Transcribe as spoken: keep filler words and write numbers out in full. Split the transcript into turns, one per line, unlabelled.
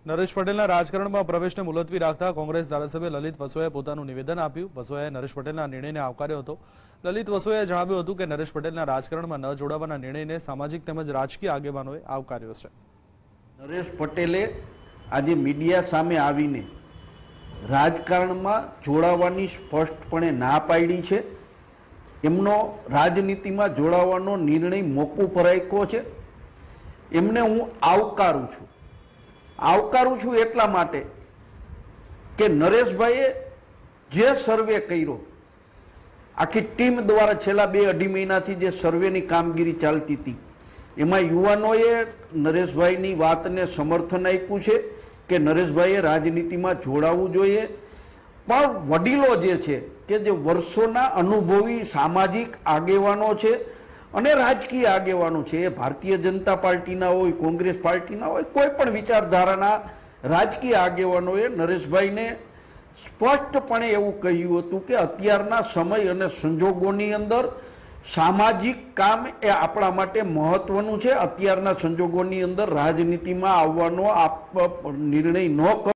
નરેશ પટેલના રાજકારણમાં પ્રવેશને મુલતવી રાખતા કોંગ્રેસ ધારાસભ્ય લલિત વસોયાએ પોતાનું નિવેદન આપ્યું। વસોયાએ નરેશ પટેલના નિર્ણયને આવકાર્યો હતો। લલિત વસોયાએ જણાવ્યું હતું કે નરેશ પટેલના રાજકારણમાં ન જોડાવાના નિર્ણયને સામાજિક તેમજ રાજકીય આગેવાનોએ આવકાર્યો છે।
નરેશ પટેલે આજે મીડિયા સામે આવીને રાજકારણમાં જોડાવાની સ્પષ્ટપણે ના પાડી છે। એમનો રાજનીતિમાં જોડાવાનો નિર્ણય મોકૂફ રાખ્યો છે। એમને હું આવકારું છું। આવકારું છું એટલા માટે કે નરેશભાઈએ જે સર્વે કર્યો, આખી ટીમ દ્વારા છેલ્લા બે અઢી મહિનાથી જે સર્વેની કામગીરી ચાલતી હતી, એમાં યુવાનોએ નરેશભાઈની વાતને સમર્થન આપ્યું છે કે નરેશભાઈએ રાજનીતિમાં જોડાવવું જોઈએ। પણ વડીલો જે છે કે જે વર્ષોના અનુભવી સામાજિક આગેવાનો છે અને રાજકીય આગેવાનો છે, એ ભારતીય જનતા પાર્ટીના હોય, કોંગ્રેસ પાર્ટીના હોય, કોઈ પણ વિચારધારાના રાજકીય આગેવાનોએ નરેશભાઈને સ્પષ્ટપણે એવું કહ્યું હતું કે અત્યારના સમય અને સંજોગોની અંદર સામાજિક કામ એ આપણા માટે મહત્વનું છે। અત્યારના સંજોગોની અંદર રાજનીતિમાં આવવાનો આપ નિર્ણય ન